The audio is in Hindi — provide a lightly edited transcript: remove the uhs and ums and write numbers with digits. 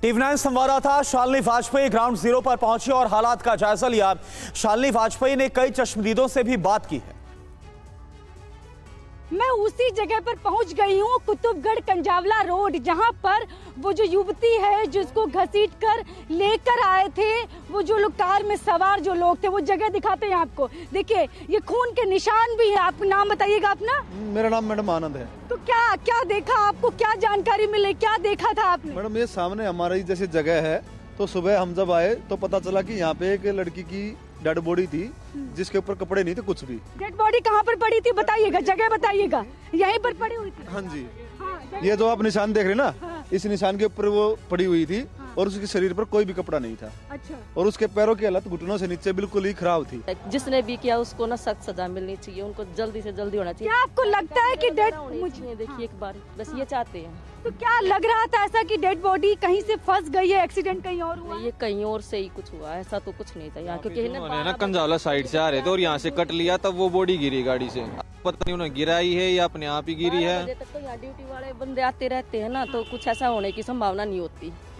टीवी9 संवाददाता शालिनी वाजपेयी ग्राउंड जीरो पर पहुंची और हालात का जायजा लिया। शालिनी वाजपेयी ने कई चश्मदीदों से भी बात की है। मैं उसी जगह पर पहुंच गई हूँ, कुतुबगढ़ कंजावला रोड, जहां पर वो जो युवती है जिसको घसीट कर लेकर आए थे, वो जो लोग कार में सवार जो लोग थे, वो जगह दिखाते हैं आपको। देखिए ये खून के निशान भी है। आप नाम बताइएगा अपना। मेरा नाम मैडम आनंद है। तो क्या क्या देखा, आपको क्या जानकारी मिली, क्या देखा था आपने? मैडम ये सामने हमारी जैसी जगह है, तो सुबह हम जब आए तो पता चला कि यहाँ पे एक लड़की की डेड बॉडी थी जिसके ऊपर कपड़े नहीं थे कुछ भी। डेड बॉडी कहाँ पर पड़ी थी बताइएगा, जगह बताइएगा। यहीं पर पड़ी हुई थी? हाँ जी। हाँ, ये जो आप निशान देख रहे हैं ना, हाँ। इस निशान के ऊपर वो पड़ी हुई थी। हाँ। और उसके शरीर पर कोई भी कपड़ा नहीं था। अच्छा। और उसके पैरों की हालत घुटनों से नीचे बिल्कुल ही खराब थी। जिसने भी किया उसको ना सख्त सजा मिलनी चाहिए, उनको जल्दी से जल्दी होना चाहिए। क्या आपको लगता है कि डेड मुझे देखिए एक बार बस ये चाहते हैं। तो क्या लग रहा था ऐसा कि डेड बॉडी कहीं से फंस गई है, एक्सीडेंट कहीं और हुआ? ये कहीं और से ही कुछ हुआ, ऐसा तो कुछ नहीं था यहाँ, क्योंकि ना कंजावला साइड से आ रहे थे और यहाँ से कट लिया, तब वो बॉडी गिरी गाड़ी से। पता नहीं उन्हें गिराई है या अपने आप ही गिरी है। तो यहाँ ड्यूटी वाले बंदे आते रहते हैं ना, तो कुछ ऐसा होने की संभावना नहीं होती।